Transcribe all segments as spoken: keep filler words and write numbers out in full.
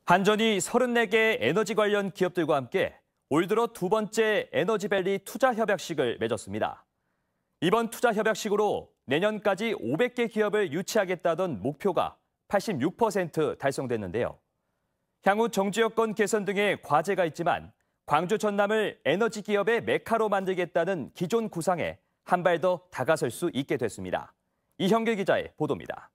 한전이 서른네 개 에너지 관련 기업들과 함께 올 들어 두 번째 에너지밸리 투자 협약식을 맺었습니다. 이번 투자 협약식으로 내년까지 오백 개 기업을 유치하겠다던 목표가 팔십육 퍼센트 달성됐는데요. 향후 정주 여건 개선 등의 과제가 있지만 광주 전남을 에너지 기업의 메카로 만들겠다는 기존 구상에 한 발 더 다가설 수 있게 됐습니다. 이형길 기자의 보도입니다.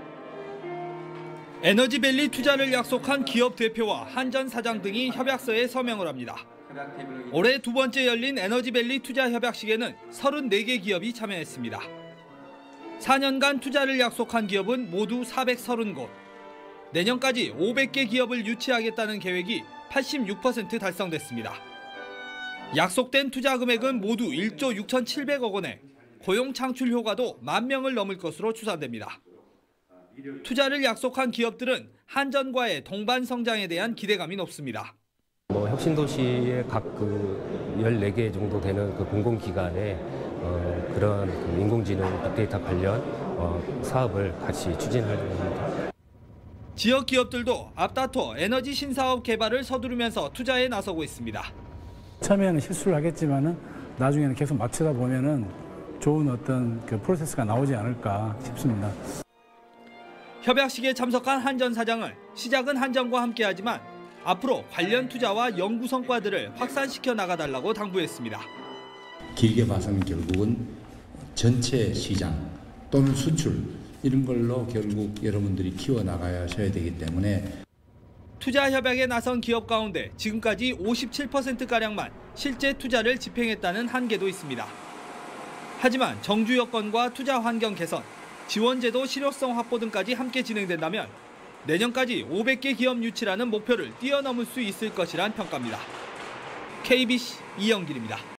에너지밸리 투자를 약속한 기업 대표와 한전 사장 등이 협약서에 서명을 합니다. 올해 두 번째 열린 에너지밸리 투자 협약식에는 서른네 개 기업이 참여했습니다. 사 년간 투자를 약속한 기업은 모두 사백삼십 곳. 내년까지 오백 개 기업을 유치하겠다는 계획이 팔십육 퍼센트 달성됐습니다. 약속된 투자 금액은 모두 일조 육천칠백억 원에 고용 창출 효과도 만 명을 넘을 것으로 추산됩니다. 투자를 약속한 기업들은 한전과의 동반 성장에 대한 기대감이 높습니다. 뭐 혁신도시의 각 그 열네 개 정도 되는 그 공공기관에 어, 그런 그 인공지능 빅데이터 관련 어, 사업을 같이 추진하려고 합니다. 지역 기업들도 앞다퉈 에너지 신사업 개발을 서두르면서 투자에 나서고 있습니다. 처음에는 실수를 하겠지만은 나중에는 계속 맞추다 보면은 좋은 어떤 그 프로세스가 나오지 않을까 싶습니다. 협약식에 참석한 한전 사장은 시작은 한전과 함께하지만 앞으로 관련 투자와 연구 성과들을 확산시켜 나가달라고 당부했습니다. 길게 봐서는 결국은 전체 시장 또는 수출 이런 걸로 결국 여러분들이 키워나가야 하셔야 되기 때문에 투자 협약에 나선 기업 가운데 지금까지 오십칠 퍼센트가량만 실제 투자를 집행했다는 한계도 있습니다. 하지만 정주 여건과 투자 환경 개선, 지원제도 실효성 확보 등까지 함께 진행된다면 내년까지 오백 개 기업 유치라는 목표를 뛰어넘을 수 있을 것이란 평가입니다. 케이비씨 이영길입니다.